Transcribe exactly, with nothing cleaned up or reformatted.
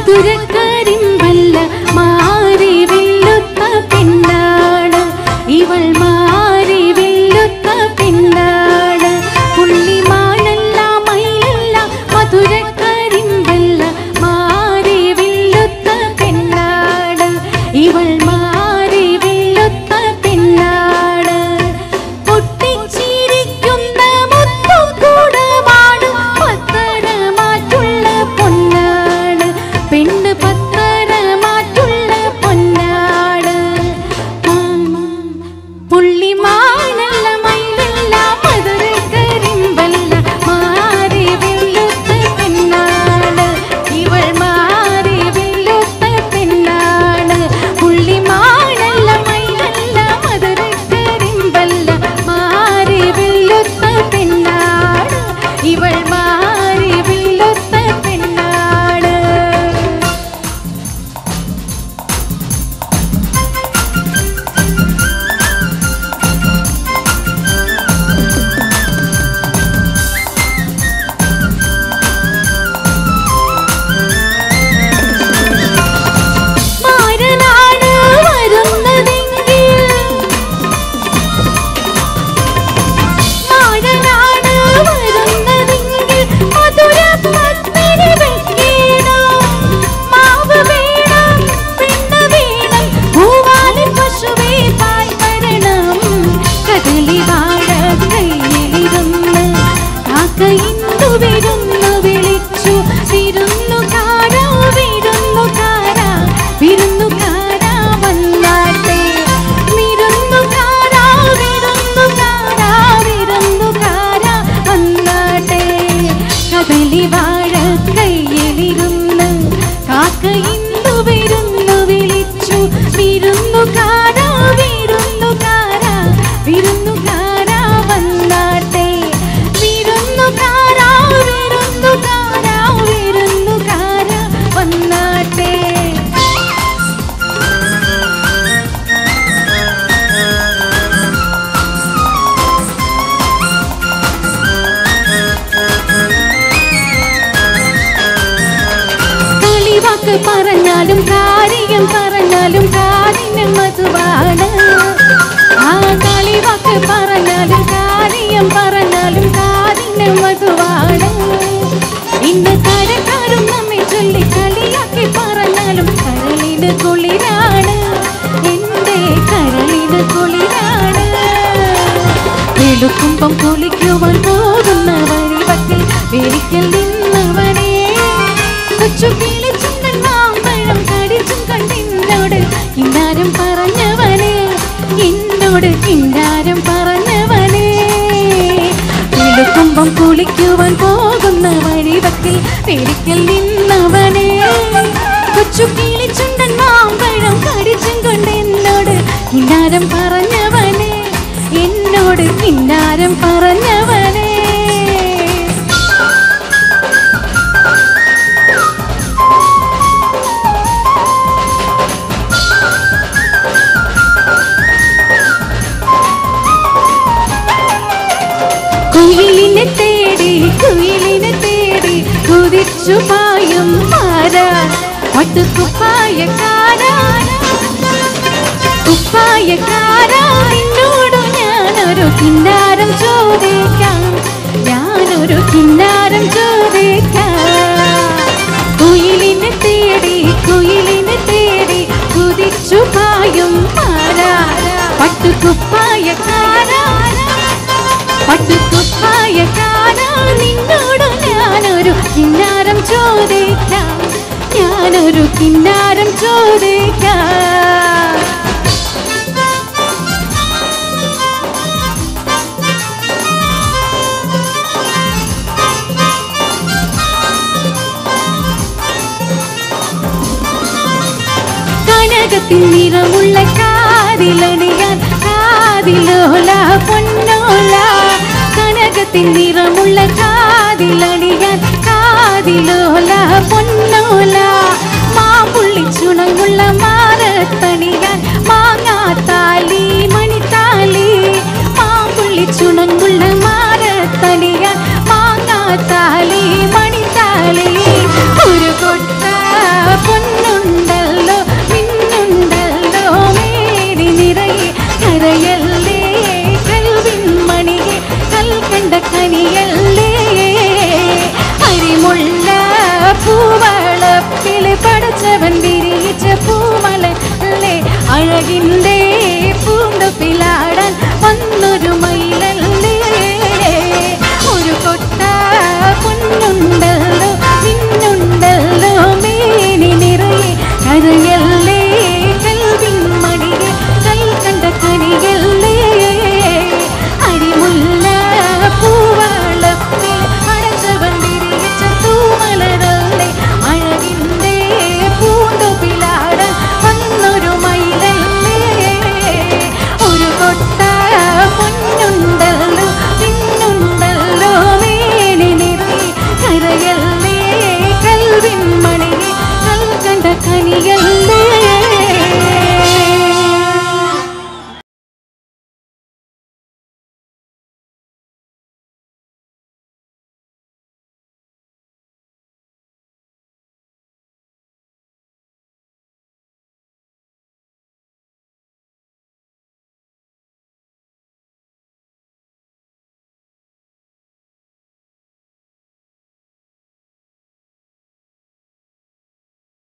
മധുരക്കരിമ്പല്ല മാറി വെല്ലുത്ത പെണ്ണാണ് ഇവൾ മാറി വെല്ലുത്ത പെണ്ണാണ് പുള്ളിമാനല്ല മയിലല്ല മധുരക്കരിമ്പല്ല മാറി വെല്ലുത്ത പെണ്ണാണ് ഇവൾ മാറി വെല്ലുത്ത പെണ്ണാണ് പൊട്ടിച്ചിരിക്കുന്ന മുത്തുകൂടമാണ് പത്തര മാറ്റുള്ള പൊന്നാണ് പെണ്ണ് പത്തര മാറ്റുള്ള പൊന്നാണ് പുള്ളിമാനല്ല മയിലല്ല മധുരക്കരിമ്പല്ല മാറി വെല്ലുത്ത പെണ്ണാണ് ഇവൾ മാറി വെല്ലുത്ത പെണ്ണാണ് പുള്ളിമാനല്ല മയിലല്ല മധുരക്കരിമ്പല്ല മാറി വെല്ലുത്ത പെണ്ണാണ് ഇവൾ മാറി വെല്ലുത്ത പെണ്ണാണ് മാരനാണ് വരുന്നതെങ്കിൽ മാരനാണ് വരുന്നതെങ്കിൽ മധുര പത്മിനി വെക്കണം മാവ് വേണം പെണ്ണ് വേണം പൂവാലി പശുവേ പാൽ വരണം കദളി വാഴ കയ്യിലിരുന്ന് കാക്ക ഇന്ദു വിരുന്നു വിളിച്ചു വിരുന്നുകാരാ വിരുന്നുകാരാ വിരുന്നുകാരാ വന്നാട്ടെ വിരുന്നുകാരാ വിരുന്നുകാരാ വിരുന്നുകാരാ വന്നാട്ടെ കദളി വാഴ കയ്യിലിരുന്ന് കാക്ക ഇന്ദു വിരുന്നു വിളിച്ചു വിരുന്നുകാരാ വിരുന്നുകാരാ വിരുന്നുകാരാ വന്നാട്ടെ വിരുന്നുകാരാ വിരുന്നുകാരാ വിരുന്നുകാരാ വന്നാട്ടെ കളിവാക്ക് പറഞ്ഞാലും കാര്യം പറഞ്ഞാലും കാര്യം മധുവാണ് ആ കളിവാക്ക് പറഞ്ഞാലും കാര്യം പറഞ്ഞാലും കാര്യം മധുവാണ് ഇന്ന് കരക്കാരും നമ്മെ ചൊല്ലി കളിയാക്കി പറഞ്ഞാലും കരളിന് കുളിരാണ് എന്റെ കരളിന് കുളിരാണ് വെളുക്കുമ്പം കുളിക്കുവാൻ പോകുന്ന വഴിവക്കിൽ വെളിക്കൽ നിന്നവനെ കൊച്ചു കിളിച്ചുണ്ടൻ മാമ്പഴം കടിച്ചും കണ്ടെന്നോട് കിന്നാരം പറഞ്ഞവനെ എന്നോട് കിന്നാരം പറഞ്ഞവനെ വെളുക്കുമ്പം കുളിക്കുവാൻ പോകുന്ന വഴിവക്കിൽ വെളിക്കൽ നിന്നവനെ കൊച്ചു കിളിച്ചുണ്ടൻ മാമ്പഴം കടിച്ചും കൊണ്ടെന്നോട് കിന്നാരം പറഞ്ഞവനെ എന്നോട് കിന്നാരം പറഞ്ഞവനെ കുയിലിനെ തേടി കുയിലിനെ തേടി കുതിച്ചു പായും മാരാ പട്ടുകുപ്പായക്കാരാ കുപ്പായക്കാരാ നിന്നോട് ഞാനൊരു കിന്നാരം ചോദിക്കാം ഞാനൊരു കിന്നാരം ചോദിക്കാം കുയിലിനെ തേടി കുയിലിനെ തേടി കുതിച്ചു പായും മാരാ പട്ടുകുപ്പായക്കാരാ പട്ടുകുപ്പായക്കാരാ നിന്നോട് ഞാനൊരു കിന്നാരം ചോദിക്കാം ഞാനൊരു കിന്നാരം ചോദിക്കാം കനകത്തിൻ നിറമുള്ള കാതിലണിയാൻ കാതിലോല പൊന്നോല കനകത്തിൻ നിറമുള്ള കാതിലണിയാൻ കാതിലോല പൊന്നോല മാമ്പുള്ളി ചുണങ്ങുള്ള മാറത്തണിയാൻ മാങ്ങാത്താലി മണിത്താലി മാമ്പുള്ളി ചുണങ്ങുള്ള മാറത്തണിയാൻ മാങ്ങാത്താലി മണിത്താലി ഒരു കൊട്ട കനിയല്ലേ അരിമുള്ള പൂവളപ്പിൽ പടച്ചവൻ വിരിയിച്ച പൂമലല്ലേ അഴകിൻ്റെ പൂന്തപ്പിലാടാൻ വന്നൊരു മയിലല്ലേ ഒരു കൊട്ട പൊന്നുണ്ടല്ലോ മിന്നുണ്ടല്ലോ മേനി നിറയെ കരയല്ലേ കൽവിൻ മണിയെ കൽക്കണ്ട കനിയല്ലേ അരിമുല്ല പൂവളപ്പിൽ പടച്ചവൻ വിരിയിച്ച പൂമലരല്ലേ അഴകിൻ്റെ പൂന്തപ്പിലാടാൻ വന്നൊരു മയിലല്ലേ ഒരു കൊട്ട പൊന്നുണ്ടല്ലോ മിന്നുണ്ടല്ലോ മേനി നിറയെ കരയല്ലേ കൽവിൻ മണിയെ കൽക്കണ്ട കനിയല്ലേ